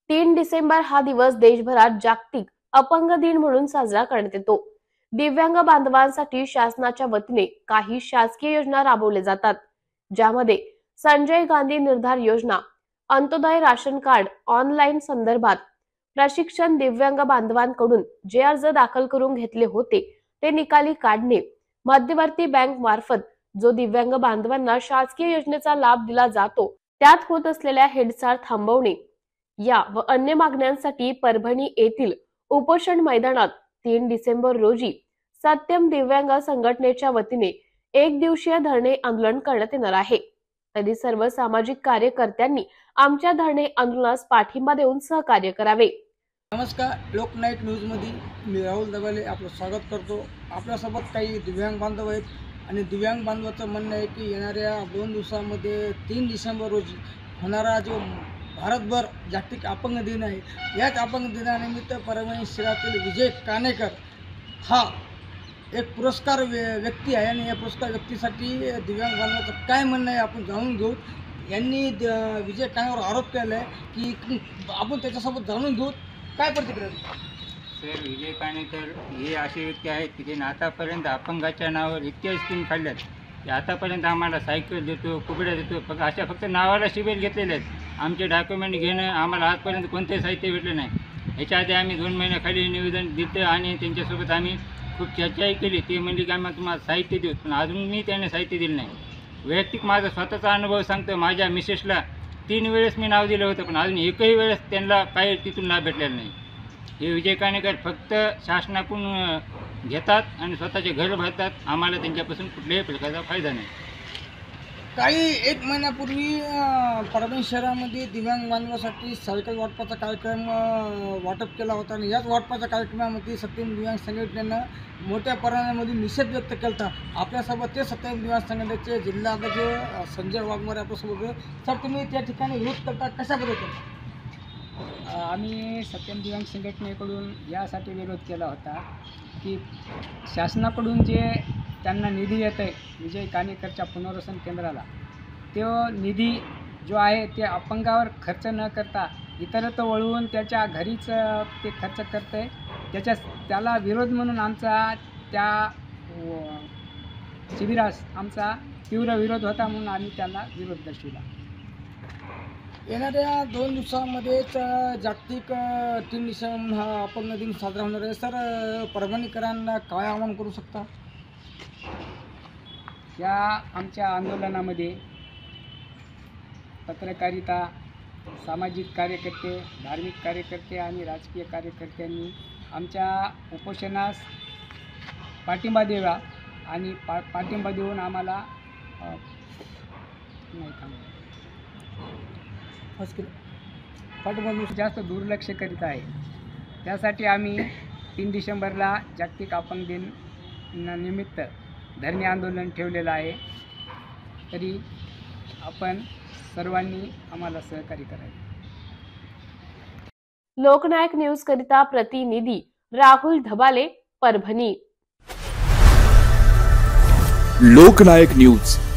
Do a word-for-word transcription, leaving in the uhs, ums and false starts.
तीन डिसेंबर हा दिवस देशभरात जागतिक अपंग दिन म्हणून साजरा करण्यात येतो। दिव्यांग बांधवांसाठी शासनाच्या वतीने काही शासकीय योजना राबवल्या जातात, ज्यामध्ये संजय गांधी निर्धार योजना, अंत्योदय राशन कार्ड, ऑनलाईन संदर्भात प्रशिक्षण, दिव्यांग बांधवांकडून जे अर्ज दाखल करून घेतले होते ते निकाली काढणे, मध्यवर्ती बँक मार्फत जो दिव्यांग बांधवांना शासकीय योजनेचा लाभ दिला जातो त्यात होत असलेल्या हेळसाळ थांबवणे, या व अन्य मागण्यांसाठी परभणी येथील उपोषण मैदानात तीन डिसेंबर रोजी सत्यम दिव्यांग संघटनेच्या वतीने एक दिवसीय धरणे आंदोलन करण्यात येणार आहे। तरी सर्व सामाजिक कार्यकर्त्यांनी आमच्या धरणे आंदोलनास पाठिंबा देऊन सहकार्य करावे। नमस्कार, लोकनायक न्यूज मध्ये मी राहुल दबाले आपलं स्वागत करतो। आपल्यासोबत काही दिव्यांग बांधव आहेत आणि दिव्यांग बांधवाचं म्हणणं आहे की येणाऱ्या दोन दिवसांमध्ये तीन डिसेंबर रोजी होणारा जो भारतभर जागतिक अपंग दिन आहे, याच अपंग दिनानिमित्त परभणी शहरातील विजय कानेकर हा एक पुरस्कार व्यक्ती आहे आणि या पुरस्कार व्यक्तीसाठी दिव्यांग बांधवाचं काय म्हणणं आहे आपण जाणून घेऊ। यांनी विजय कानेकर आरोप केला आहे की आपण त्याच्यासोबत जाणून घेऊ काय प्रतिक्रिया। सर, विजय कानेकर हे असे व्यक्ती आहेत की त्यांनी आतापर्यंत अपंगाच्या नावावर इतक्या स्कीम काढल्यात की आतापर्यंत आम्हाला सायकल देतो, कुबड्या देतो, फक्त अशा फक्त नावाला शिबिर घेतलेले आहेत। आमचे डॉक्युमेंट घेणं आम्हाला आजपर्यंत कोणतेही साहित्य भेटलं नाही। ह्याच्या आधी आम्ही दोन महिन्याखाली निवेदन दिलं आणि त्यांच्यासोबत आम्ही खूप चर्चाही केली। ते म्हणले की आम्हाला तुम्हाला साहित्य देऊ, पण अजूनही त्याने साहित्य दिलं नाही। वैयक्तिक माझा स्वतःचा अनुभव सांगतो, माझ्या मिसेसला तीन वेळेस मी नाव दिलं होतं, पण अजून एकही वेळेस त्यांना काही तिथून लाभ भेटलेला नाही। हे विजय कानेकर फक्त शासनाकडून घेतात आणि स्वतःचे घर भरतात, आम्हाला त्यांच्यापासून कुठल्याही प्रकारचा फायदा नाही। काही एक महिन्यापूर्वी परभणी शहरामध्ये दिव्यांग बांधवासाठी सायकल वाटपाचा कार्यक्रम वाटप केला होता आणि याच वाटपाच्या कार्यक्रमामध्ये सत्यम दिव्यांग संघटनेनं मोठ्या प्रमाणामध्ये निषेध व्यक्त केला होता। आपल्यासोबत ते सत्यम दिव्यांग संघटनेचे जिल्हाध्यक्ष संजय वाघमारे आपल्यासोबत। सर, तुम्ही त्या ठिकाणी विरोध करता कशाबद्दल करता? आम्ही सत्यम दिव्यांग संघटनेकडून यासाठी विरोध केला होता की शासनाकडून जे त्यांना निधी येत आहे विजय कानेकरच्या पुनर्वसन केंद्राला, तो निधी जो आहे ते अपंगावर खर्च न करता इतरत्र वळवून त्याच्या घरीच ते खर्च करत आहे। त्याच्या त्याला विरोध म्हणून आमचा त्या शिबिरास आमचा तीव्र विरोध होता, म्हणून आम्ही त्याला विरोध दर्शविला। येणाऱ्या दोन दिवसामध्येच जागतिक तीन डिसेंबर हा अपंग दिन साजरा होणार आहे। सर, परभणीकरांना काय आवाहन करू शकता? या आमच्या आंदोलनामध्ये पत्रकारिता, सामाजिक कार्यकर्ते, धार्मिक कार्यकर्ते आणि राजकीय कार्यकर्त्यांनी आमच्या उपोषणास पाठिंबा द्यावा आणि पा पाठिंबा देऊन आम्हाला नाही थांबवा पाठिंबा जास्त दुर्लक्ष करीत आहे। त्यासाठी आम्ही तीन डिसेंबरला जागतिक अपंग दिन निमित्त धरणे आंदोलन ठेवलेलं आहे। तरी आपण सर्वांनी आम्हाला सहकार्य करावे। लोकनायक न्यूज करिता प्रतिनिधी राहुल धबाले, परभणी। लोकनायक न्यूज